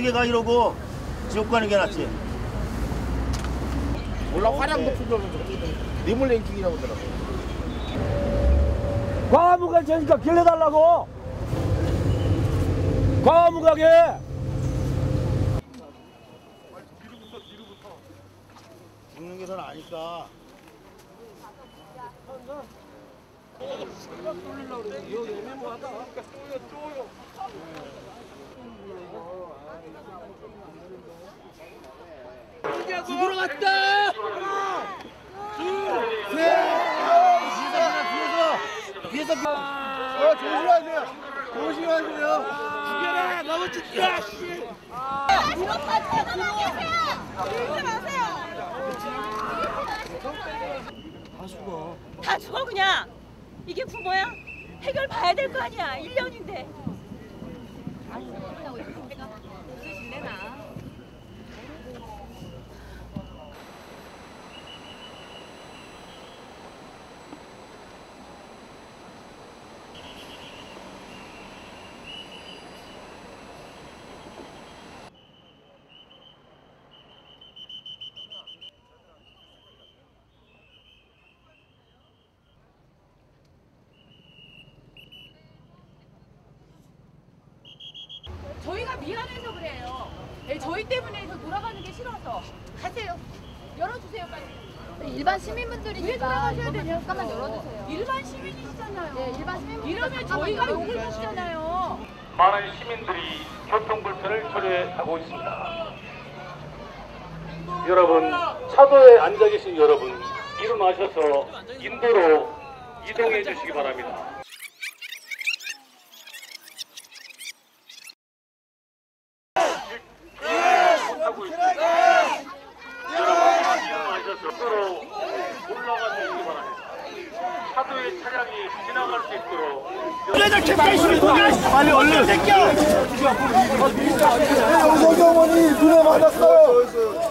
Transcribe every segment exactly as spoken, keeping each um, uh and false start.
어떻게 가 이러고 지옥 가는 게 낫지. 몰라 화량 높은 줄 뇌물냉증이라고 하더라고. 과무가 되니까 길러달라고. 과무가게. 죽는 게 더 나으니까. 죽으러 갔다. 하나, 둘, 셋. 뒤에서 뒤에서 뒤에서. 어 조심하세요. 조심하세요. 죽여라. 너무 죽여. 이것 마세요. 들지 마세요. 다 죽어. 다 죽어 그냥. 이게 부모야? 해결 봐야 될 거 아니야. 일 년인데. 아니, 그러고 이렇게 내가 없으실래나? 저희가 미안해서 그래요. 네, 저희 때문에 저 돌아가는 게 싫어서. 가세요. 열어주세요 빨리. 일반 시민분들이니까 이거 잠깐만 열어주세요. 일반 시민이시잖아요. 네, 일반 시민분들 이러면 저희가 욕을 먹잖아요. 많은 시민들이 교통불편을 초래하고 있습니다. 여러분, 차도에 앉아 계신 여러분, 일어나셔서 인도로 이동해 주시기 바랍니다. 하고 있습니다. 여러분, 일어나셔서 인도로 올라가 주시기 바랍니다. 차도에 차량이 지나갈 수 있도록 빨리 얼른. 영석이 어머니 눈에 맞았어요.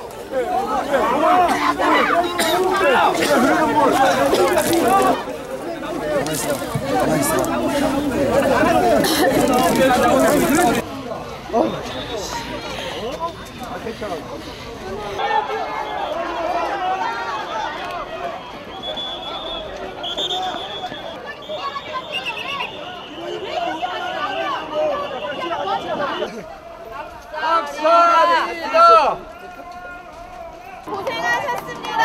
박사입니다. 고생하셨습니다.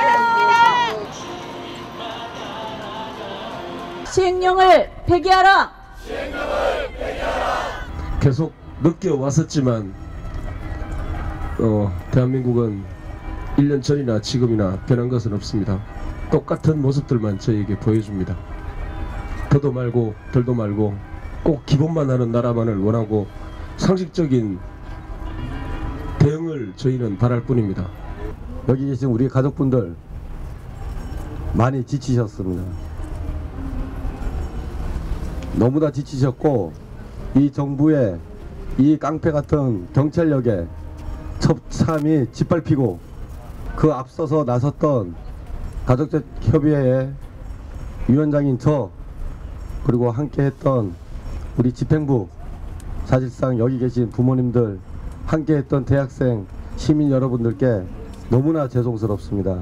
시행령을 폐기하라. 계속 느껴왔었지만 어, 대한민국은 일 년 전이나 지금이나 변한 것은 없습니다. 똑같은 모습들만 저희에게 보여줍니다. 더도 말고 덜도 말고 꼭 기본만 하는 나라만을 원하고 상식적인 대응을 저희는 바랄 뿐입니다. 여기 계신 우리 가족분들 많이 지치셨습니다. 너무나 지치셨고 이 정부의 이 깡패 같은 경찰력에 처참히 짓밟히고 그 앞서서 나섰던 가족협의회의 위원장인 저 그리고 함께 했던 우리 집행부 사실상 여기 계신 부모님들 함께 했던 대학생 시민 여러분들께 너무나 죄송스럽습니다.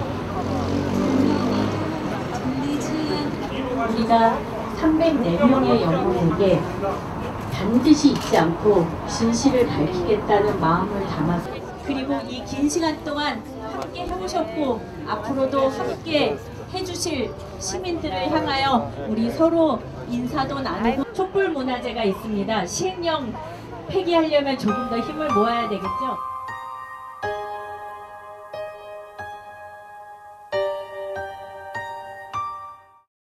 우리가 삼백사 명의 영혼에게 반드시 잊지 않고 진실을 밝히겠다는 마음을 담아서 그리고 이 긴 시간 동안 함께 해오셨고 앞으로도 함께 해주실 시민들을 향하여 우리 서로 인사도 나누고 촛불문화제가 있습니다. 시행령 폐기하려면 조금 더 힘을 모아야 되겠죠.